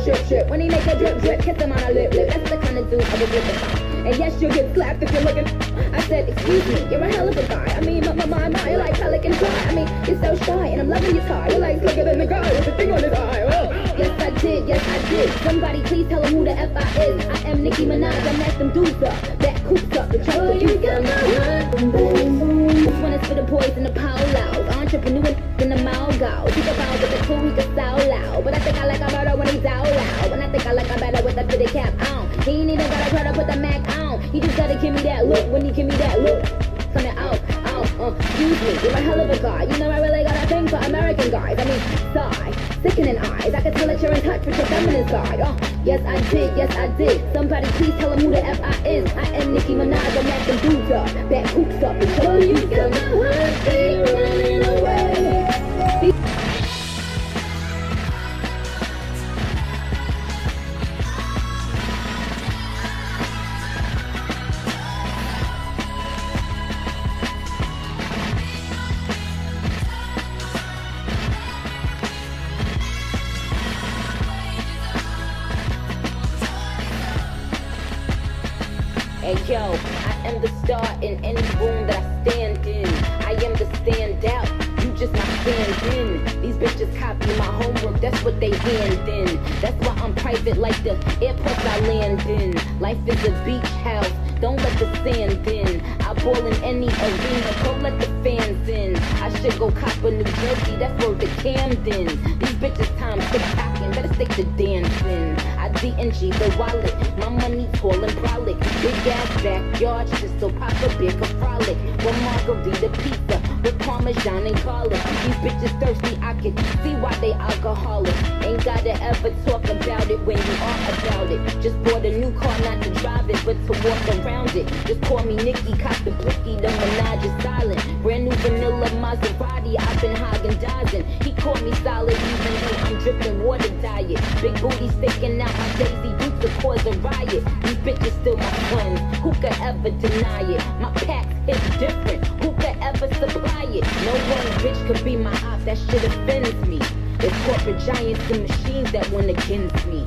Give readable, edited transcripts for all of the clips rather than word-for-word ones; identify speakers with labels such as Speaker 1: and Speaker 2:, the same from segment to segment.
Speaker 1: trip. When he make a drip, drip, kiss him on a lip, lip. That's the kind of dude I would give a. And yes, you'll get slapped if you're looking. I said, excuse me, you're a hell of a guy. I mean, my, you're like pelican fly. I mean, you're so shy, and I'm loving your tie. You're like slicker than the guy with the thing on his eye. Oh. Yes, I did, yes, I did. Somebody please tell him who the F I is. I am Nicki Minaj, I messed them dudes up. That coops up, the trouble you got my heart. This one is for the boys in the powwows. Entrepreneur in the malgow. Think about with the cool, he can sound loud. But I think I like him better when he's out loud. And I think I like him better with the fitted cap on. He ain't even gotta try to put the Mac on. He just gotta give me that look when he give me that look. Coming out, excuse me, you're a hell of a guy. You know I really got a thing for American guys. I mean, sigh, sickening eyes. I can tell that you're in touch with your feminine side. Oh, yes I did, yes I did. Somebody please tell him who the F I is. I am Nicki Minaj, I'm at them dudes up. Back hoops up, and show you got my heart running away. Hey yo, I am the star in any room that I stand in. I am the standout, you just my stand-in. These bitches copy my homework, that's what they hand in. That's why I'm private like the airports I land in. Life is a beach house, don't let the sand in. I ball in any arena, go let the fans in. I should go cop a New Jersey, that's where the Camden. These bitches time tick-tocking, better stick to dancing. I D&G the wallet, my money tall and brolic. Big ass backyard, shit so pop a beer can frolic. One margarita pizza with Parmesan and garlic. These bitches thirsty, I can see why they alcoholic. Ain't gotta ever talk about it when you are about it. Just bought a new car, not to drive it, but to walk around it. Just call me Nicki, cop the blicky, the Minaj is silent. Brand new vanilla Maserati, I've been Haagen-Dazsin'. He called me solid even though I'm dripping water diet. Big booty sticking out my Daisy Dukes to cause a riot. These bitches still my sons, who could ever deny it? My packs hit different, who could ever supply it? No one bitch could be my op, that shit offends me. It's corporate giants and machines that win against me.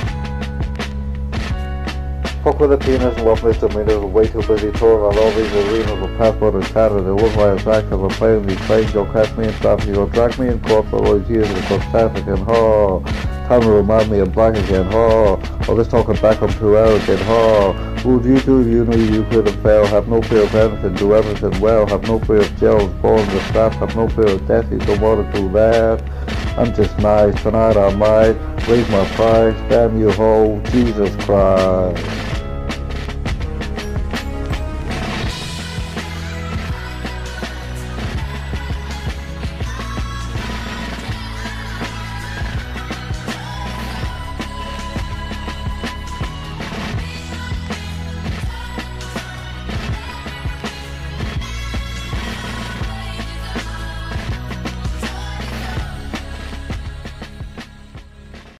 Speaker 2: Fuck with the penis and what misdemeanors are way too busy touring on all these arenas with passport and tatted. It wasn't my attractive or playing these planes. You'll catch me in traffic, you'll drag me in court for all these years and it's traffic and time to remind me of black again, all this talking back I'm too arrogant, Would you do, you know you couldn't fail, have no fear of anything, do everything well, have no fear of jails, born with staff, have no fear of death, you don't want to do that. I'm just nice, tonight I might raise my price, damn you ho, Jesus Christ.